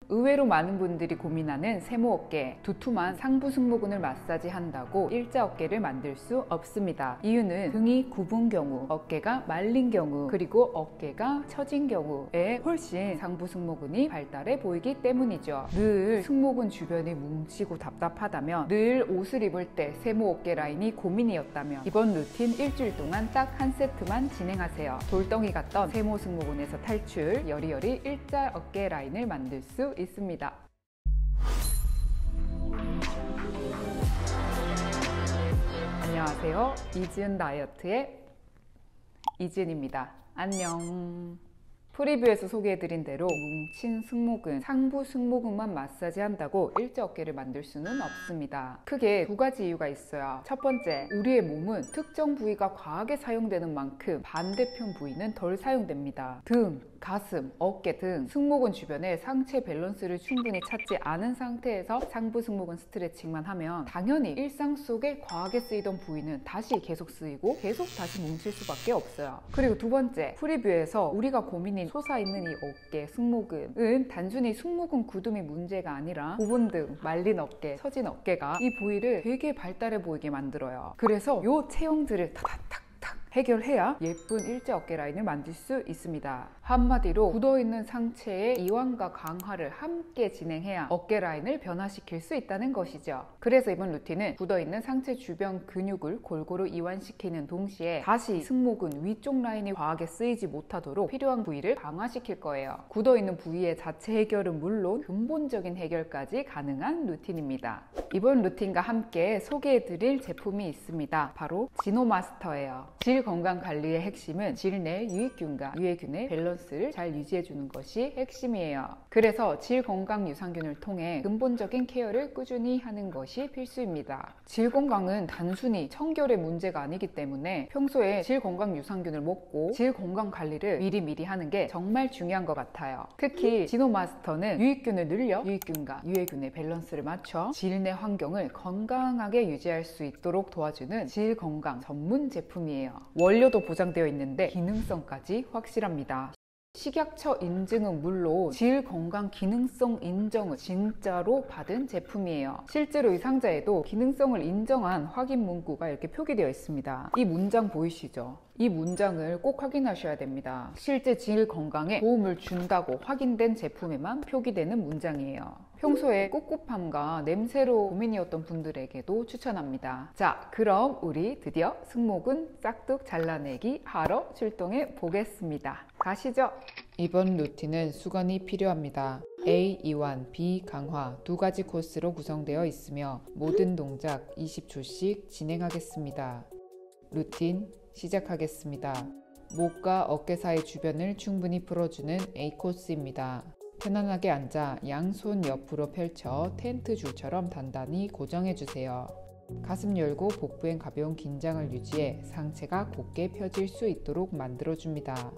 의외로 많은 분들이 고민하는 세모 어깨, 두툼한 상부 승모근을 마사지한다고 일자 어깨를 만들 수 없습니다. 이유는 등이 굽은 경우, 어깨가 말린 경우, 그리고 어깨가 처진 경우에 훨씬 상부 승모근이 발달해 보이기 때문이죠. 늘 승모근 주변이 뭉치고 답답하다면, 늘 옷을 입을 때 세모 어깨 라인이 고민이었다면 이번 루틴 일주일 동안 딱 한 세트만 진행하세요. 돌덩이 같던 세모 승모근에서 탈출, 여리여리 일자 어깨 라인을 만들 수 있습니다. 안녕하세요. 이지은 다이어트의 이지은입니다. 안녕. 프리뷰에서 소개해드린 대로 뭉친 승모근, 상부 승모근만 마사지한다고 일자 어깨를 만들 수는 없습니다. 크게 두 가지 이유가 있어요. 첫 번째, 우리의 몸은 특정 부위가 과하게 사용되는 만큼 반대편 부위는 덜 사용됩니다. 등, 가슴, 어깨 등 승모근 주변에 상체 밸런스를 충분히 찾지 않은 상태에서 상부 승모근 스트레칭만 하면 당연히 일상 속에 과하게 쓰이던 부위는 다시 계속 쓰이고 계속 다시 뭉칠 수밖에 없어요. 그리고 두 번째, 프리뷰에서 우리가 고민인 솟아있는 이 어깨, 승모근은 단순히 승모근 굳음이 문제가 아니라 굽은 등, 말린 어깨, 처진 어깨가 이 부위를 되게 발달해 보이게 만들어요. 그래서 이 체형들을 타닥탁 해결해야 예쁜 일자 어깨 라인을 만들 수 있습니다. 한마디로 굳어있는 상체의 이완과 강화를 함께 진행해야 어깨 라인을 변화시킬 수 있다는 것이죠. 그래서 이번 루틴은 굳어있는 상체 주변 근육을 골고루 이완시키는 동시에 다시 승모근 위쪽 라인이 과하게 쓰이지 못하도록 필요한 부위를 강화시킬 거예요. 굳어있는 부위의 자체 해결은 물론 근본적인 해결까지 가능한 루틴입니다. 이번 루틴과 함께 소개해드릴 제품이 있습니다. 바로 지노마스터예요. 질 건강 관리의 핵심은 질 내 유익균과 유해균의 밸런스를 잘 유지해주는 것이 핵심이에요. 그래서 질 건강 유산균을 통해 근본적인 케어를 꾸준히 하는 것이 필수입니다. 질 건강은 단순히 청결의 문제가 아니기 때문에 평소에 질 건강 유산균을 먹고 질 건강 관리를 미리미리 하는 게 정말 중요한 것 같아요. 특히 지노마스터는 유익균을 늘려 유익균과 유해균의 밸런스를 맞춰 질 내 환경을 건강하게 유지할 수 있도록 도와주는 질 건강 전문 제품이에요. 원료도 보장되어 있는데 기능성까지 확실합니다. 식약처 인증은 물론 질 건강 기능성 인정을 진짜로 받은 제품이에요. 실제로 이 상자에도 기능성을 인정한 확인 문구가 이렇게 표기되어 있습니다. 이 문장 보이시죠? 이 문장을 꼭 확인하셔야 됩니다. 실제 질 건강에 도움을 준다고 확인된 제품에만 표기되는 문장이에요. 평소에 꿉꿉함과 냄새로 고민이었던 분들에게도 추천합니다. 자, 그럼 우리 드디어 승모근 싹둑 잘라내기 하러 출동해 보겠습니다. 가시죠. 이번 루틴은 수건이 필요합니다. A 이완, B 강화 두 가지 코스로 구성되어 있으며 모든 동작 20초씩 진행하겠습니다. 루틴 시작하겠습니다. 목과 어깨 사이 주변을 충분히 풀어주는 A 코스입니다. 편안하게 앉아 양손 옆으로 펼쳐 텐트 줄처럼 단단히 고정해주세요. 가슴 열고 복부엔 가벼운 긴장을 유지해 상체가 곧게 펴질 수 있도록 만들어줍니다.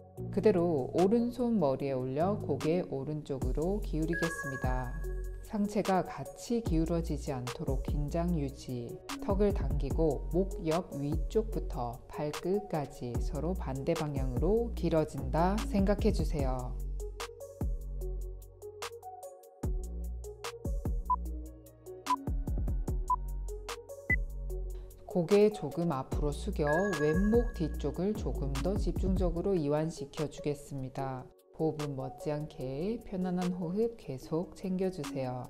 그대로 오른손 머리에 올려 고개 오른쪽으로 기울이겠습니다. 상체가 같이 기울어지지 않도록 긴장 유지. 턱을 당기고 목 옆 위쪽부터 발끝까지 서로 반대 방향으로 길어진다 생각해주세요. 고개 조금 앞으로 숙여 왼목 뒤쪽을 조금 더 집중적으로 이완시켜 주겠습니다. 호흡은 멋지않게 편안한 호흡 계속 챙겨주세요.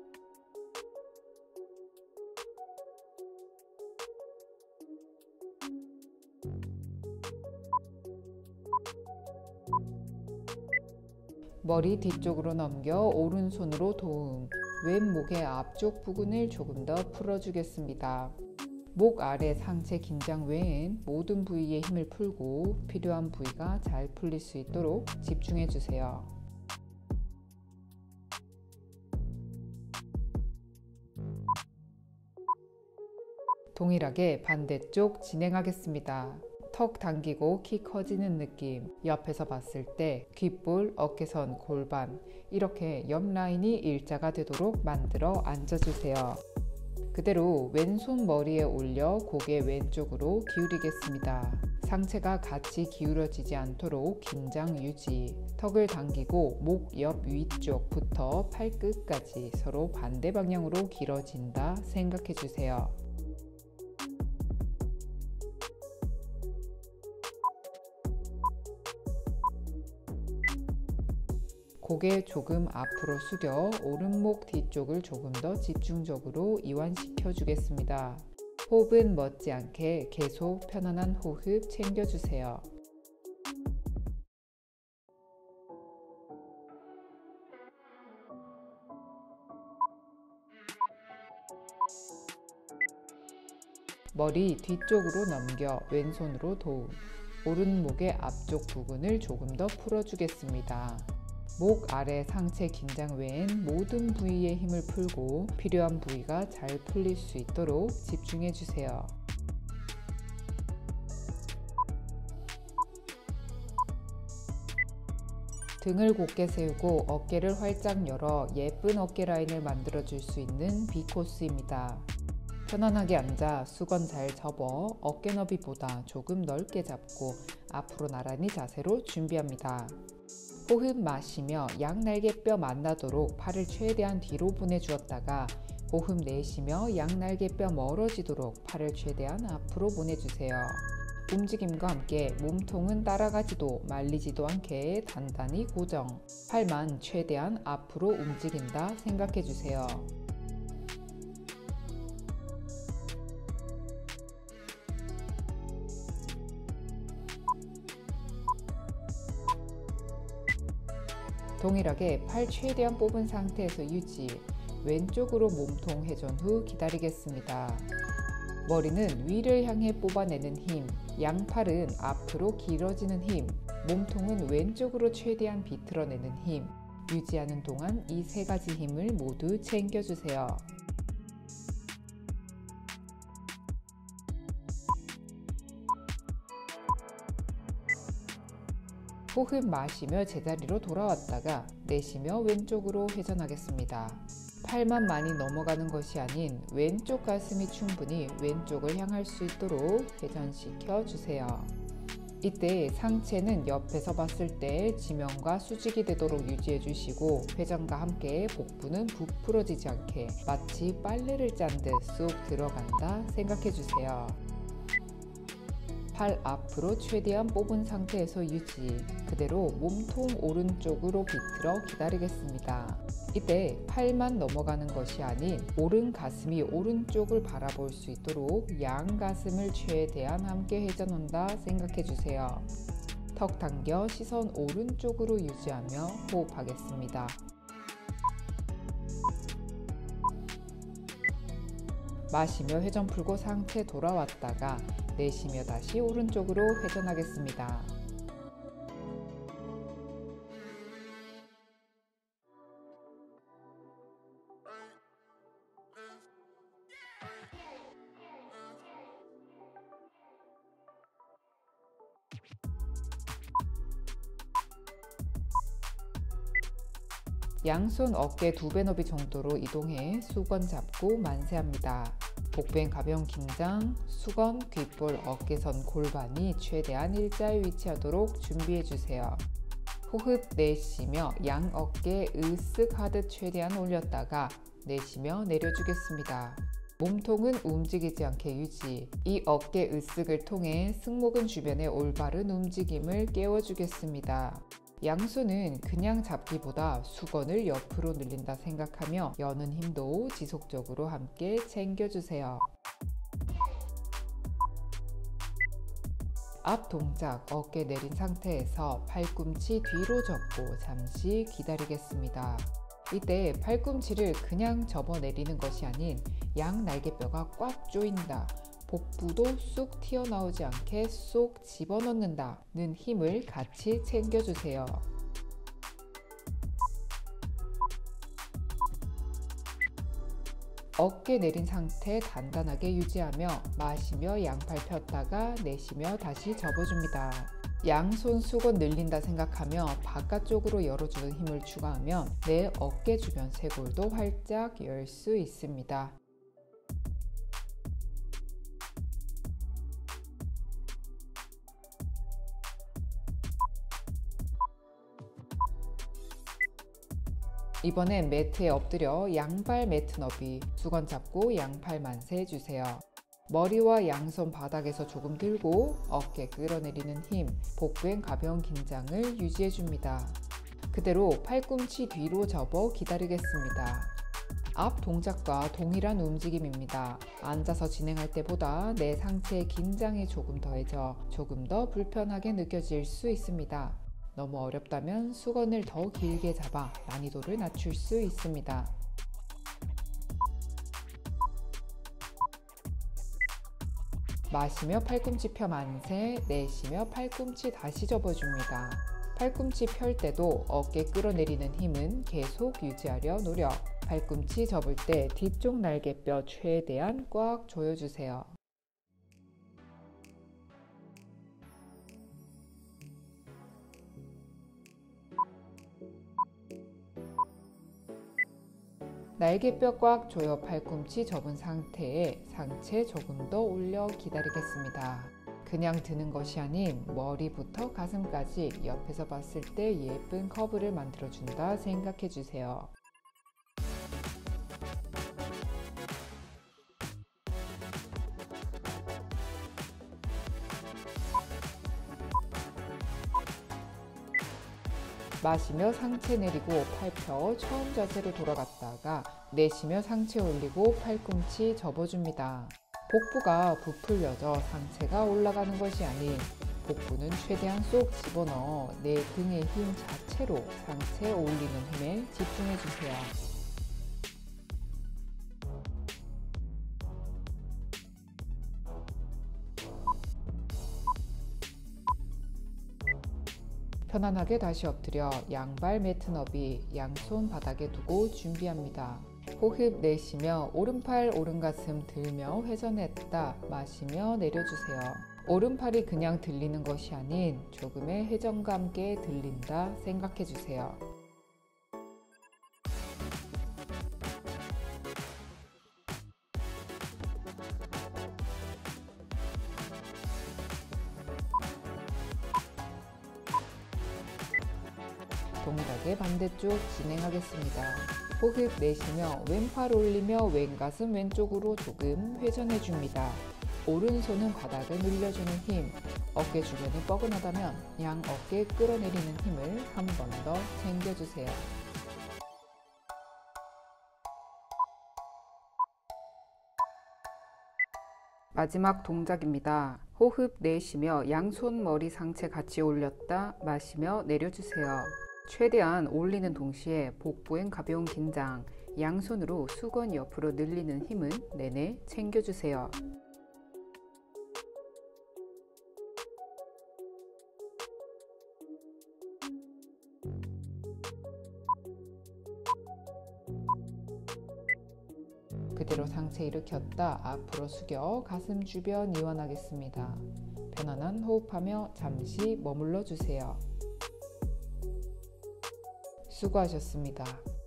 머리 뒤쪽으로 넘겨 오른손으로 도움, 왼목의 앞쪽 부근을 조금 더 풀어주겠습니다. 목 아래 상체 긴장 외엔 모든 부위에 힘을 풀고 필요한 부위가 잘 풀릴 수 있도록 집중해 주세요. 동일하게 반대쪽 진행하겠습니다. 턱 당기고 키 커지는 느낌, 옆에서 봤을 때 귓볼, 어깨선, 골반 이렇게 옆 라인이 일자가 되도록 만들어 앉아주세요. 그대로 왼손 머리에 올려 고개 왼쪽으로 기울이겠습니다. 상체가 같이 기울어지지 않도록 긴장 유지. 턱을 당기고 목 옆 위쪽부터 팔끝까지 서로 반대 방향으로 길어진다 생각해 주세요. 고개 조금 앞으로 숙여 오른목 뒤쪽을 조금 더 집중적으로 이완시켜 주겠습니다. 호흡은 멎지 않게 계속 편안한 호흡 챙겨주세요. 머리 뒤쪽으로 넘겨 왼손으로 도움. 오른목의 앞쪽 부분을 조금 더 풀어주겠습니다. 목 아래 상체 긴장 외엔 모든 부위에 힘을 풀고 필요한 부위가 잘 풀릴 수 있도록 집중해 주세요. 등을 곧게 세우고 어깨를 활짝 열어 예쁜 어깨 라인을 만들어 줄 수 있는 B코스입니다. 편안하게 앉아 수건 잘 접어 어깨 너비보다 조금 넓게 잡고 앞으로 나란히 자세로 준비합니다. 호흡 마시며 양날개뼈 만나도록 팔을 최대한 뒤로 보내주었다가 호흡 내쉬며 양날개뼈 멀어지도록 팔을 최대한 앞으로 보내주세요. 움직임과 함께 몸통은 따라가지도 말리지도 않게 단단히 고정. 팔만 최대한 앞으로 움직인다 생각해주세요. 동일하게 팔 최대한 뽑은 상태에서 유지. 왼쪽으로 몸통 회전 후 기다리겠습니다. 머리는 위를 향해 뽑아내는 힘, 양팔은 앞으로 길어지는 힘, 몸통은 왼쪽으로 최대한 비틀어내는 힘. 유지하는 동안 이 세 가지 힘을 모두 챙겨주세요. 호흡 마시며 제자리로 돌아왔다가 내쉬며 왼쪽으로 회전하겠습니다. 팔만 많이 넘어가는 것이 아닌 왼쪽 가슴이 충분히 왼쪽을 향할 수 있도록 회전시켜 주세요. 이때 상체는 옆에서 봤을 때 지면과 수직이 되도록 유지해 주시고 회전과 함께 복부는 부풀어지지 않게 마치 빨래를 짠 듯 쏙 들어간다 생각해 주세요. 팔 앞으로 최대한 뽑은 상태에서 유지. 그대로 몸통 오른쪽으로 비틀어 기다리겠습니다. 이때 팔만 넘어가는 것이 아닌 오른 가슴이 오른쪽을 바라볼 수 있도록 양 가슴을 최대한 함께 회전한다 생각해 주세요. 턱 당겨 시선 오른쪽으로 유지하며 호흡하겠습니다. 마시며 회전 풀고 상체 돌아왔다가 내쉬며 다시 오른쪽으로 회전하겠습니다. 양손 어깨 2배 너비 정도로 이동해 수건 잡고 만세합니다. 복부엔 가벼운 긴장, 수건, 귓볼, 어깨선 골반이 최대한 일자에 위치하도록 준비해주세요. 호흡 내쉬며 양 어깨 으쓱 하듯 최대한 올렸다가 내쉬며 내려주겠습니다. 몸통은 움직이지 않게 유지. 이 어깨 으쓱을 통해 승모근 주변의 올바른 움직임을 깨워주겠습니다. 양손은 그냥 잡기보다 수건을 옆으로 늘린다 생각하며 여는 힘도 지속적으로 함께 챙겨주세요. 앞 동작 어깨 내린 상태에서 팔꿈치 뒤로 접고 잠시 기다리겠습니다. 이때 팔꿈치를 그냥 접어 내리는 것이 아닌 양 날개뼈가 꽉 조인다. 복부도 쑥 튀어나오지 않게 쏙 집어넣는다는 힘을 같이 챙겨주세요. 어깨 내린 상태 단단하게 유지하며 마시며 양팔 폈다가 내쉬며 다시 접어줍니다. 양손 수건 늘린다 생각하며 바깥쪽으로 열어주는 힘을 추가하면 내 어깨 주변 쇄골도 활짝 열 수 있습니다. 이번엔 매트에 엎드려 양발 매트 너비, 수건 잡고 양팔 만세 해주세요. 머리와 양손 바닥에서 조금 들고 어깨 끌어내리는 힘, 복부엔 가벼운 긴장을 유지해줍니다. 그대로 팔꿈치 뒤로 접어 기다리겠습니다. 앞 동작과 동일한 움직임입니다. 앉아서 진행할 때보다 내 상체의 긴장이 조금 더해져 조금 더 불편하게 느껴질 수 있습니다. 너무 어렵다면 수건을 더 길게 잡아 난이도를 낮출 수 있습니다. 마시며 팔꿈치 펴 만세, 내쉬며 팔꿈치 다시 접어줍니다. 팔꿈치 펼 때도 어깨 끌어내리는 힘은 계속 유지하려 노력. 팔꿈치 접을 때 뒤쪽 날개뼈 최대한 꽉 조여주세요. 날개뼈 꽉 조여 팔꿈치 접은 상태에 상체 조금 더 올려 기다리겠습니다. 그냥 드는 것이 아닌 머리부터 가슴까지 옆에서 봤을 때 예쁜 커브를 만들어준다 생각해주세요. 마시며 상체 내리고 팔 펴 처음 자세로 돌아갔다가 내쉬며 상체 올리고 팔꿈치 접어줍니다. 복부가 부풀려져 상체가 올라가는 것이 아닌 복부는 최대한 쏙 집어넣어 내 등의 힘 자체로 상체 올리는 힘에 집중해주세요. 편안하게 다시 엎드려 양발 매트 너비, 양손 바닥에 두고 준비합니다. 호흡 내쉬며 오른팔 오른가슴 들며 회전했다 마시며 내려주세요. 오른팔이 그냥 들리는 것이 아닌 조금의 회전과 함께 들린다 생각해주세요. 동일하게 반대쪽 진행하겠습니다. 호흡 내쉬며 왼팔 올리며 왼가슴 왼쪽으로 조금 회전해줍니다. 오른손은 바닥을 늘려주는 힘, 어깨 주변이 뻐근하다면 양 어깨 끌어내리는 힘을 한 번 더 챙겨주세요. 마지막 동작입니다. 호흡 내쉬며 양손 머리 상체 같이 올렸다 마시며 내려주세요. 최대한 올리는 동시에 복부엔 가벼운 긴장, 양손으로 수건 옆으로 늘리는 힘은 내내 챙겨주세요. 그대로 상체 일으켰다 앞으로 숙여 가슴 주변 이완하겠습니다. 편안한 호흡하며 잠시 머물러 주세요. 수고하셨습니다.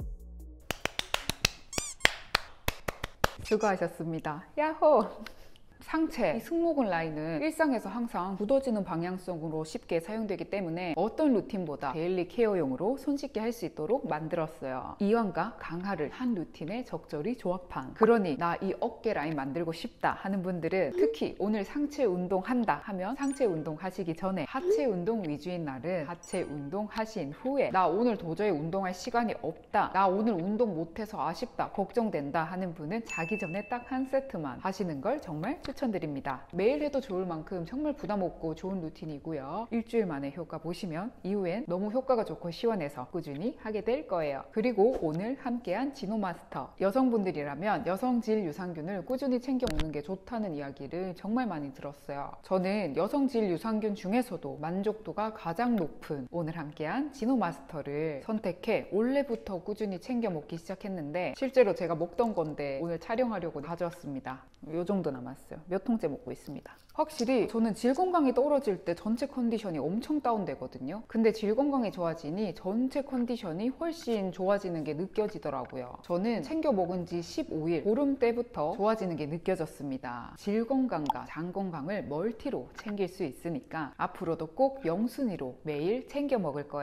수고하셨습니다. 야호! 상체, 이 승모근 라인은 일상에서 항상 굳어지는 방향성으로 쉽게 사용되기 때문에 어떤 루틴보다 데일리 케어용으로 손쉽게 할 수 있도록 만들었어요. 이완과 강화를 한 루틴에 적절히 조합한, 그러니 나 이 어깨 라인 만들고 싶다 하는 분들은 특히 오늘 상체 운동 한다 하면 상체 운동 하시기 전에 하체 운동 위주인 날은 하체 운동 하신 후에 나 오늘 도저히 운동할 시간이 없다, 나 오늘 운동 못해서 아쉽다, 걱정된다 하는 분은 자기 전에 딱 한 세트만 하시는 걸 정말 추천드립니다. 매일 해도 좋을 만큼 정말 부담 없고 좋은 루틴이고요. 일주일 만에 효과 보시면 이후엔 너무 효과가 좋고 시원해서 꾸준히 하게 될 거예요. 그리고 오늘 함께한 지노마스터, 여성분들이라면 여성질 유산균을 꾸준히 챙겨 먹는 게 좋다는 이야기를 정말 많이 들었어요. 저는 여성질 유산균 중에서도 만족도가 가장 높은 오늘 함께한 지노마스터를 선택해 올해부터 꾸준히 챙겨 먹기 시작했는데 실제로 제가 먹던 건데 오늘 촬영하려고 가져왔습니다. 요 정도 남았어요. 몇 통째 먹고 있습니다. 확실히 저는 질 건강이 떨어질 때 전체 컨디션이 엄청 다운되거든요. 근데 질 건강이 좋아지니 전체 컨디션이 훨씬 좋아지는 게 느껴지더라고요. 저는 챙겨 먹은 지 15일 보름 때부터 좋아지는 게 느껴졌습니다. 질 건강과 장 건강을 멀티로 챙길 수 있으니까 앞으로도 꼭 영순위로 매일 챙겨 먹을 거예요.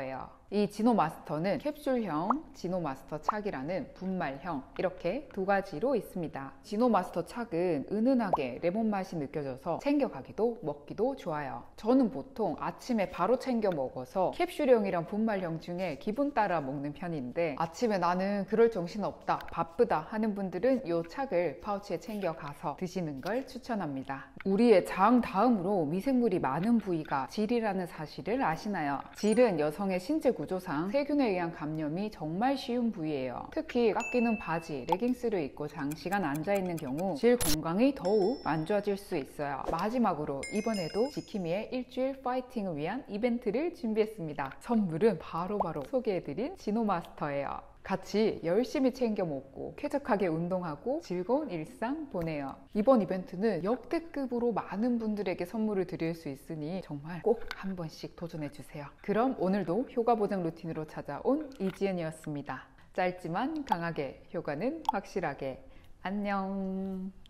이 지노마스터는 캡슐형 지노마스터 착이라는 분말형 이렇게 두 가지로 있습니다. 지노마스터 착은 은은하게 레몬 맛이 느껴져서 챙겨가기도 먹기도 좋아요. 저는 보통 아침에 바로 챙겨 먹어서 캡슐형이랑 분말형 중에 기분 따라 먹는 편인데, 아침에 나는 그럴 정신 없다, 바쁘다 하는 분들은 이 착을 파우치에 챙겨가서 드시는 걸 추천합니다. 우리의 장 다음으로 미생물이 많은 부위가 질이라는 사실을 아시나요? 질은 여성의 신체 구조상 세균에 의한 감염이 정말 쉬운 부위예요. 특히 깎이는 바지, 레깅스를 입고 장시간 앉아있는 경우 질 건강이 더욱 안 좋아질 수 있어요. 마지막으로 이번에도 지킴이의 일주일 파이팅을 위한 이벤트를 준비했습니다. 선물은 바로바로 소개해드린 지노마스터예요. 같이 열심히 챙겨 먹고 쾌적하게 운동하고 즐거운 일상 보내요. 이번 이벤트는 역대급으로 많은 분들에게 선물을 드릴 수 있으니 정말 꼭 한 번씩 도전해주세요. 그럼 오늘도 효과 보장 루틴으로 찾아온 이지은이었습니다. 짧지만 강하게, 효과는 확실하게. 안녕.